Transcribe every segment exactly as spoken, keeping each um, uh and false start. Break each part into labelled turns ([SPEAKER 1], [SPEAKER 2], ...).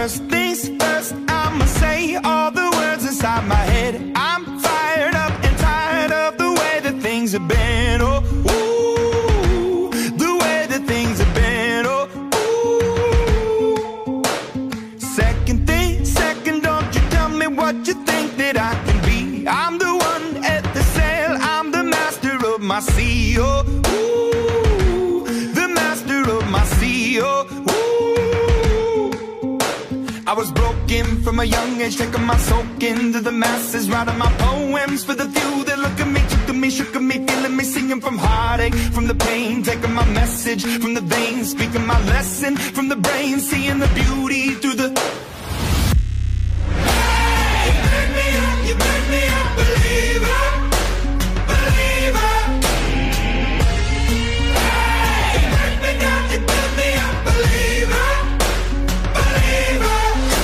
[SPEAKER 1] First things first, I'ma say all the words inside my head. I'm fired up and tired of the way that things have been. Oh, ooh, the way that things have been. Oh, ooh. Second thing, second, don't you tell me what you think that I can be. I'm the one at the sail, I'm the master of my sea. Oh, ooh, the master of my sea. Oh, ooh. I was broken from a young age, taking my soak into the masses, writing my poems for the few that look at me, took at me, shook at me, feeling me, singing from heartache, from the pain, taking my message from the veins, speaking my lesson from the brain, seeing the beauty through the... Hey, you burn me up, you burn me up, believer, believer. Hey, you burn me down, you burn me up, believer, believer.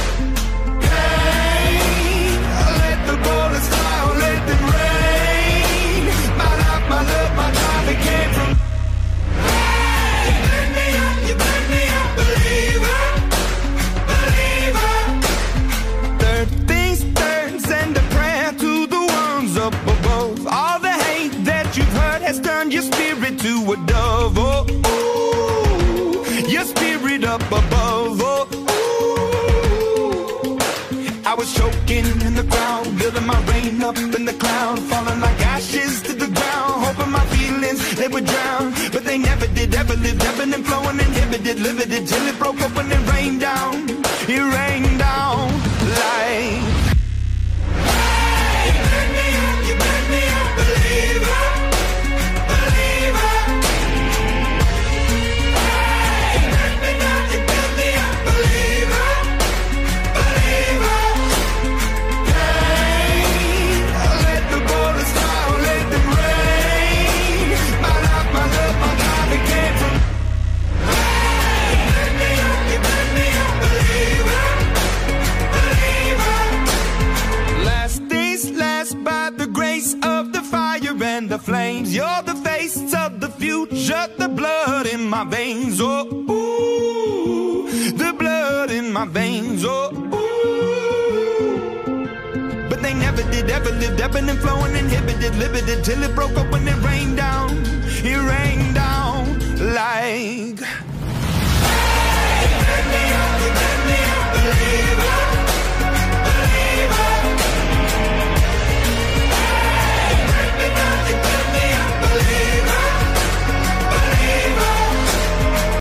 [SPEAKER 1] Has turned your spirit to a dove. Oh, ooh, your spirit up above. Oh, ooh. I was choking in the crowd, building my rain up in the cloud, falling like ashes to the ground, hoping my feelings they would drown, but they never did. Ever lived, ebbing and flowing, inhibited, limited, till it broke open and rained down. It rained down like. Hey, you burn me up, you burn me up, believer. The flames, you're the face of the future, the blood in my veins. Oh, ooh, the blood in my veins. Oh, ooh. But they never did, ever lived, ebbing and flowing, inhibited, limited, till it broke open and